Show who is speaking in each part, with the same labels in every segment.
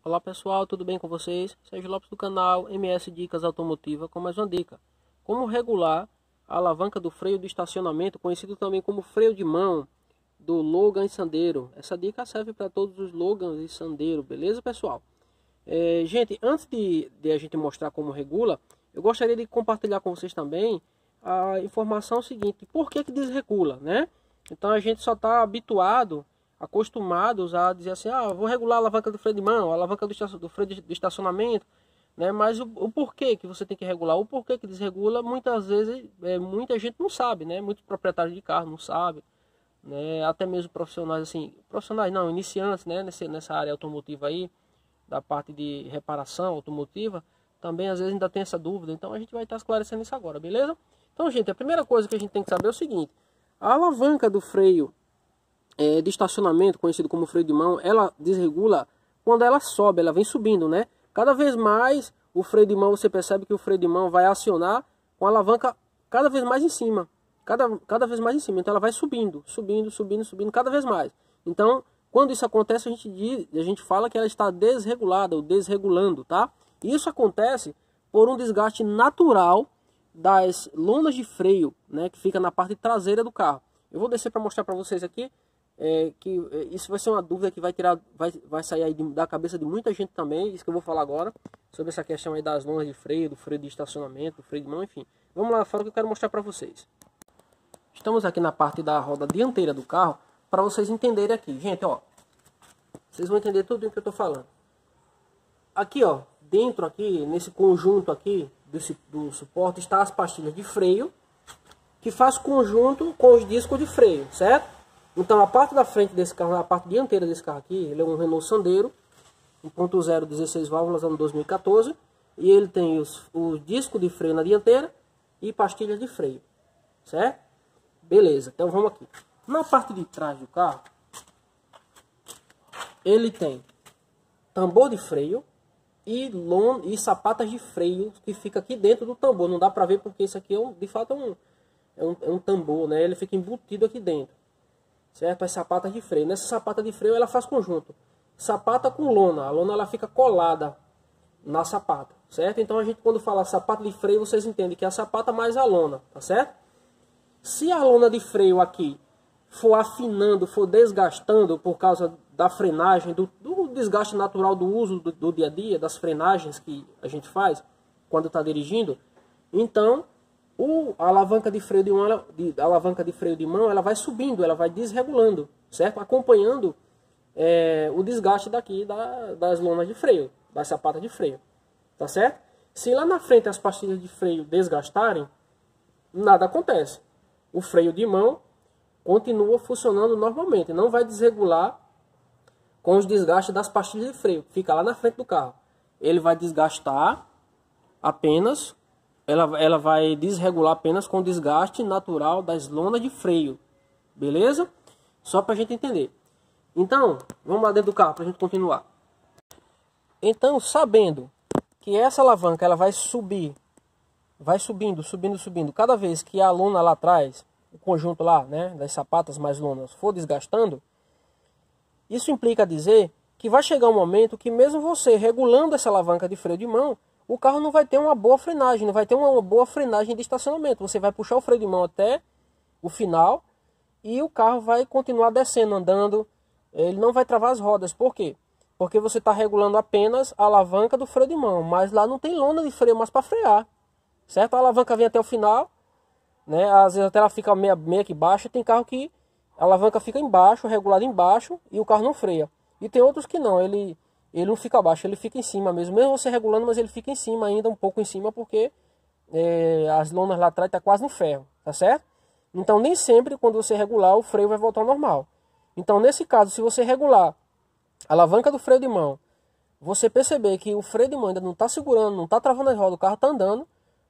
Speaker 1: Olá pessoal, tudo bem com vocês? Sérgio Lopes do canal MS Dicas Automotiva com mais uma dica. Como regular a alavanca do freio de estacionamento, conhecido também como freio de mão do Logan e Sandero. Essa dica serve para todos os Logans e Sandero, beleza pessoal? Gente, antes de a gente mostrar como regula, eu gostaria de compartilhar com vocês também a informação seguinte: por que desregula, né? Então a gente só está acostumados a dizer assim, vou regular a alavanca do freio de mão, a alavanca do freio de estacionamento, né? Mas o porquê que você tem que regular, o porquê que desregula, muitas vezes muita gente não sabe, né? Muitos proprietários de carro não sabem, né? Até mesmo profissionais assim, profissionais não, iniciantes, né? Nessa área automotiva aí, da parte de reparação automotiva, também às vezes ainda tem essa dúvida. Então a gente vai estar esclarecendo isso agora, beleza? Então, gente, a primeira coisa que a gente tem que saber é o seguinte: a alavanca do freio de estacionamento, conhecido como freio de mão, ela desregula quando ela sobe, ela vem subindo, né? Cada vez mais o freio de mão, você percebe que o freio de mão vai acionar com a alavanca cada vez mais em cima, cada vez mais em cima. Então ela vai subindo, cada vez mais. Então, quando isso acontece, a gente fala que ela está desregulada ou desregulando, tá? Isso acontece por um desgaste natural das lonas de freio, né, que fica na parte traseira do carro. Eu vou descer para mostrar para vocês aqui. Isso vai ser uma dúvida que vai sair aí da cabeça de muita gente também. Isso que eu vou falar agora, sobre essa questão aí das lonas de freio, do freio de estacionamento, do freio de mão, enfim. Vamos lá fora que eu quero mostrar para vocês. Estamos aqui na parte da roda dianteira do carro, para vocês entenderem aqui. Gente, ó, vocês vão entender tudo o que eu estou falando. Aqui, ó, dentro aqui, nesse conjunto aqui do suporte, está as pastilhas de freio, que faz conjunto com os discos de freio, certo? Então a parte da frente desse carro, a parte dianteira desse carro aqui, ele é um Renault Sandero 1.0 16 válvulas, ano 2014, e ele tem o disco de freio na dianteira e pastilhas de freio, certo? Beleza, então vamos aqui. Na parte de trás do carro, ele tem tambor de freio e sapatas de freio que fica aqui dentro do tambor. Não dá pra ver porque isso aqui de fato é um tambor, né? Ele fica embutido aqui dentro, certo? As sapatas de freio. Nessa sapata de freio ela faz conjunto sapata com lona. A lona ela fica colada na sapata, certo? Então a gente, quando fala sapata de freio, vocês entendem que é a sapata mais a lona, tá certo? Se a lona de freio aqui for afinando, for desgastando por causa da frenagem, do desgaste natural do uso do dia a dia, das frenagens que a gente faz quando está dirigindo, então a alavanca de freio de mão, ela vai subindo, ela vai desregulando, certo? Acompanhando o desgaste daqui das lonas de freio, das sapatas de freio, tá certo? Se lá na frente as pastilhas de freio desgastarem, nada acontece. O freio de mão continua funcionando normalmente, não vai desregular com os desgastes das pastilhas de freio, que fica lá na frente do carro. Ele vai desgastar apenas, ela vai desregular apenas com o desgaste natural das lonas de freio, beleza? Só para a gente entender. Então, vamos lá dentro do carro para a gente continuar. Então, sabendo que essa alavanca ela vai subir, vai subindo, cada vez que a lona lá atrás, o conjunto lá, né, das sapatas mais lonas, for desgastando, isso implica dizer que vai chegar um momento que mesmo você regulando essa alavanca de freio de mão, o carro não vai ter uma boa frenagem, não vai ter uma boa frenagem de estacionamento. Você vai puxar o freio de mão até o final e o carro vai continuar descendo, andando, ele não vai travar as rodas. Por quê? Porque você está regulando apenas a alavanca do freio de mão, mas lá não tem lona de freio mais para frear, certo? A alavanca vem até o final, né? Às vezes até ela fica meio que baixa. Tem carro que a alavanca fica embaixo, regulada embaixo, e o carro não freia. E tem outros que não, ele não fica abaixo, ele fica em cima mesmo. Mesmo você regulando, mas ele fica em cima ainda, um pouco em cima, porque as lonas lá atrás estão quase no ferro, tá certo? Então nem sempre quando você regular o freio vai voltar ao normal. Então nesse caso, se você regular a alavanca do freio de mão, você perceber que o freio de mão ainda não está segurando, não está travando as rodas, o carro está andando,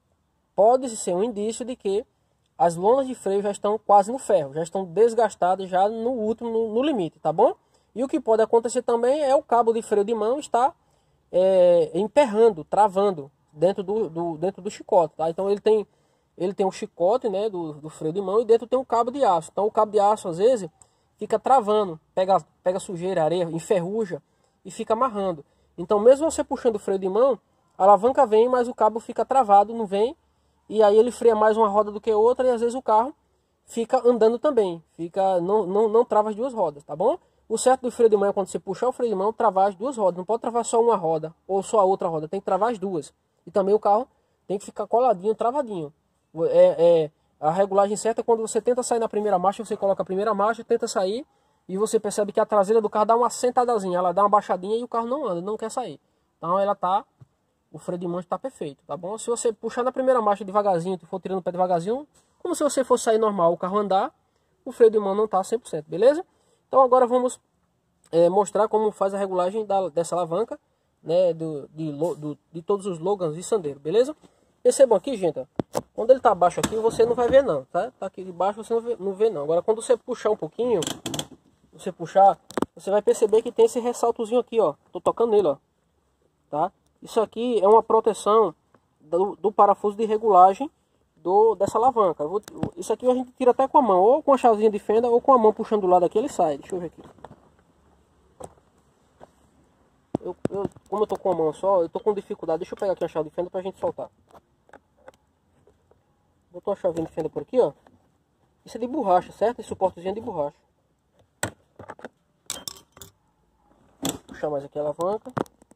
Speaker 1: pode ser um indício de que as lonas de freio já estão quase no ferro, já estão desgastadas, já no último, no limite, tá bom? E o que pode acontecer também é o cabo de freio de mão estar emperrando, travando dentro do chicote, tá? Então ele tem o chicote, né, do freio de mão, e dentro tem um cabo de aço. Então o cabo de aço às vezes fica travando, pega sujeira, areia, enferruja e fica amarrando. Então mesmo você puxando o freio de mão, a alavanca vem, mas o cabo fica travado, não vem. E aí ele freia mais uma roda do que outra e às vezes o carro fica andando também. Não trava as duas rodas, tá bom? O certo do freio de mão é quando você puxar o freio de mão, travar as duas rodas. Não pode travar só uma roda ou só a outra roda, tem que travar as duas. E também o carro tem que ficar coladinho, travadinho. A regulagem certa é quando você tenta sair na primeira marcha, você coloca a primeira marcha, tenta sair e você percebe que a traseira do carro dá uma sentadazinha, ela dá uma baixadinha e o carro não anda, não quer sair. Então o freio de mão está perfeito, tá bom? Se você puxar na primeira marcha devagarzinho, for tirando o pé devagarzinho, como se você fosse sair normal, o carro andar, o freio de mão não está 100%, beleza? Então agora vamos mostrar como faz a regulagem dessa alavanca, né, de todos os Logans e Sandero, beleza? Percebam aqui, gente, ó, quando ele tá abaixo aqui, você não vai ver não, tá? Tá aqui de baixo, você não vê não. Agora quando você puxar um pouquinho, você vai perceber que tem esse ressaltozinho aqui, ó. Tô tocando nele, ó. Tá? Isso aqui é uma proteção do parafuso de regulagem dessa alavanca. Isso aqui a gente tira até com a mão, ou com a chavezinha de fenda, ou com a mão puxando do lado aqui, ele sai. Deixa eu ver aqui. Como eu tô com a mão só, eu tô com dificuldade. Deixa eu pegar aqui a chave de fenda pra gente soltar. Botou a chavinha de fenda por aqui, ó. Isso é de borracha, certo? Esse suportezinho é de borracha. Vou puxar mais aqui a alavanca.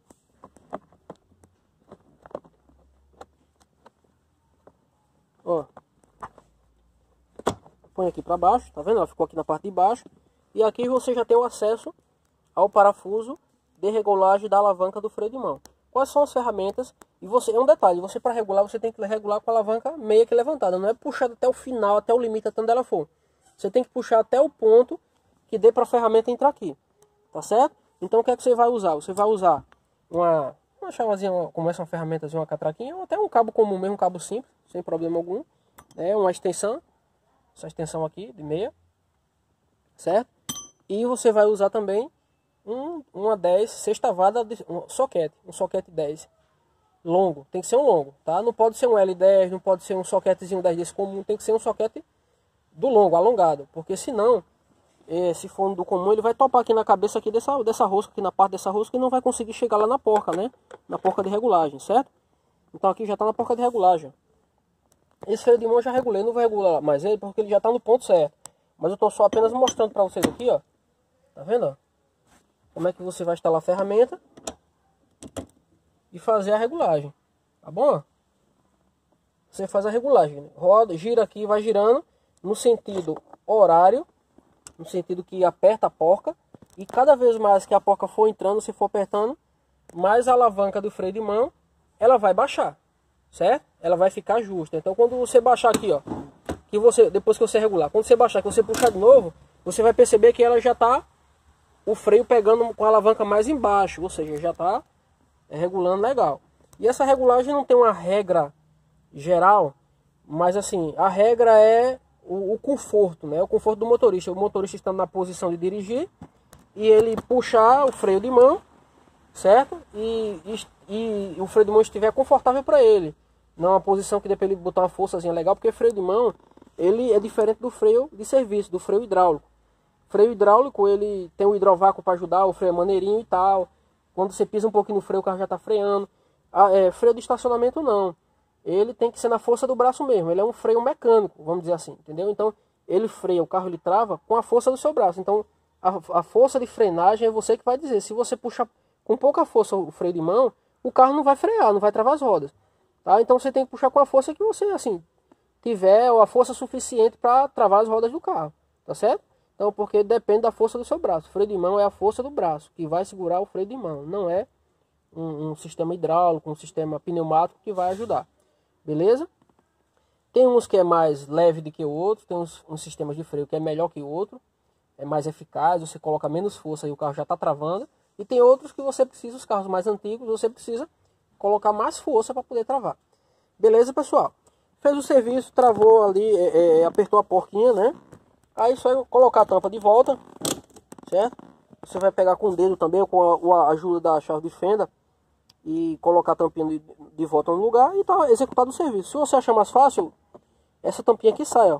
Speaker 1: Ó. Põe aqui pra baixo, tá vendo? Ela ficou aqui na parte de baixo. E aqui você já tem o acesso ao parafuso de regulagem da alavanca do freio de mão. Quais são as ferramentas? E é um detalhe, você para regular, você tem que regular com a alavanca meio que levantada. Não é puxada até o final, até o limite, até onde ela for. Você tem que puxar até o ponto que dê para a ferramenta entrar aqui. Tá certo? Então o que é que você vai usar? Você vai usar uma chavazinha, como essa, uma ferramentazinha, uma catraquinha, ou até um cabo comum mesmo, um cabo simples, sem problema algum. Uma extensão, essa extensão aqui de meia, certo? E você vai usar também uma 10 sextavada, um soquete 10 longo, tem que ser um longo, tá? Não pode ser um L10, não pode ser um soquetezinho 10 desse comum, tem que ser um soquete do longo, alongado, porque senão, se for do comum, ele vai topar aqui na cabeça aqui dessa rosca, aqui na parte dessa rosca, e não vai conseguir chegar lá na porca, né? Na porca de regulagem, certo? Então aqui já tá na porca de regulagem. Esse freio de mão eu já regulei, não vou regular mais ele, porque ele já tá no ponto certo. Mas eu tô só apenas mostrando pra vocês aqui, ó. Tá vendo, ó? Como é que você vai instalar a ferramenta e fazer a regulagem, tá bom? Você faz a regulagem, roda, gira aqui, vai girando no sentido horário, no sentido que aperta a porca, e cada vez mais que a porca for entrando, se for apertando, mais a alavanca do freio de mão, ela vai baixar, certo? Ela vai ficar justa. Então quando você baixar aqui, ó, depois que você regular, quando você baixar, que você puxar de novo, você vai perceber que ela já tá o freio pegando com a alavanca mais embaixo, ou seja, já está regulando legal. E essa regulagem não tem uma regra geral, mas assim, a regra é o conforto, né? O conforto do motorista. O motorista estando na posição de dirigir e ele puxar o freio de mão, certo? E o freio de mão estiver confortável para ele. Não é uma posição que dê para ele botar uma forçazinha legal, porque freio de mão, ele é diferente do freio de serviço, do freio hidráulico. Freio hidráulico, ele tem o hidrovácuo para ajudar, o freio é maneirinho e tal. Quando você pisa um pouquinho no freio, o carro já está freando. Freio de estacionamento não. Ele tem que ser na força do braço mesmo. Ele é um freio mecânico, vamos dizer assim, entendeu? Então, ele freia, o carro ele trava com a força do seu braço. Então, a força de frenagem é você que vai dizer. Se você puxar com pouca força o freio de mão, o carro não vai frear, não vai travar as rodas. Tá? Então, você tem que puxar com a força que você, assim, tiver a força suficiente para travar as rodas do carro. Tá certo? Então, porque depende da força do seu braço. O freio de mão é a força do braço que vai segurar o freio de mão. Não é um sistema hidráulico, um sistema pneumático que vai ajudar. Beleza? Tem uns que é mais leve do que o outro. Tem uns sistemas de freio que é melhor que o outro. É mais eficaz, você coloca menos força e o carro já está travando. E tem outros que você precisa, os carros mais antigos, você precisa colocar mais força para poder travar. Beleza, pessoal? Fez o serviço, travou ali, apertou a porquinha, né? Aí só é colocar a tampa de volta, certo? Você vai pegar com o dedo também, ou com a ajuda da chave de fenda, e colocar a tampinha de volta no lugar e tá executado o serviço. Se você achar mais fácil, essa tampinha aqui sai, ó.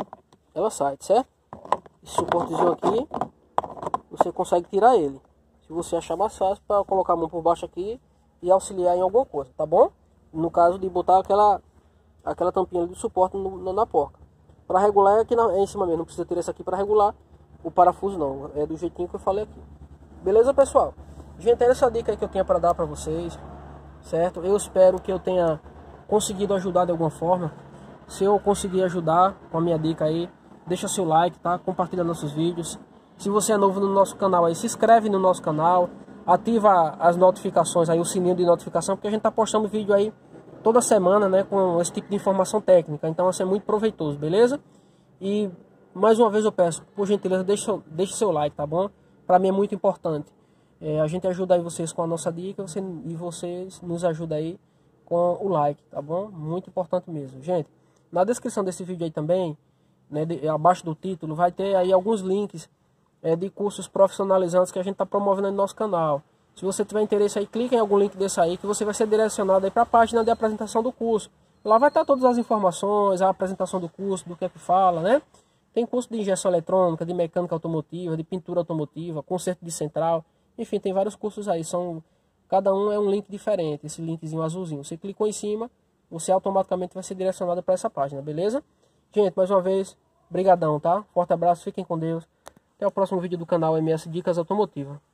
Speaker 1: Ela sai, certo? Esse suportezinho aqui, você consegue tirar ele. Se você achar mais fácil para colocar a mão por baixo aqui e auxiliar em alguma coisa, tá bom? No caso de botar aquela tampinha de suporte na porca. Para regular é aqui é em cima mesmo, não precisa ter essa aqui para regular o parafuso não, é do jeitinho que eu falei aqui. Beleza, pessoal? Gente, era essa dica aí que eu tinha para dar para vocês, certo? Eu espero que eu tenha conseguido ajudar de alguma forma. Se eu conseguir ajudar com a minha dica aí, deixa seu like, tá? Compartilha nossos vídeos. Se você é novo no nosso canal aí, se inscreve no nosso canal, ativa as notificações aí, o sininho de notificação, porque a gente tá postando vídeo aí toda semana, né, com esse tipo de informação técnica. Então, isso é muito proveitoso, beleza? E mais uma vez eu peço, por gentileza, deixe seu like, tá bom? Para mim é muito importante. A gente ajuda aí vocês com a nossa dica e vocês nos ajudam aí com o like, tá bom? Muito importante mesmo. Gente, na descrição desse vídeo aí também, né, abaixo do título, vai ter aí alguns links de cursos profissionalizantes que a gente está promovendo no nosso canal. Se você tiver interesse aí, clica em algum link desse aí que você vai ser direcionado aí para a página de apresentação do curso. Lá vai estar todas as informações, a apresentação do curso, do que é que fala, né? Tem curso de injeção eletrônica, de mecânica automotiva, de pintura automotiva, conserto de central. Enfim, tem vários cursos aí. Cada um é um link diferente, esse linkzinho azulzinho. Você clicou em cima, você automaticamente vai ser direcionado para essa página, beleza? Gente, mais uma vez, brigadão, tá? Forte abraço, fiquem com Deus. Até o próximo vídeo do canal MS Dicas Automotivas.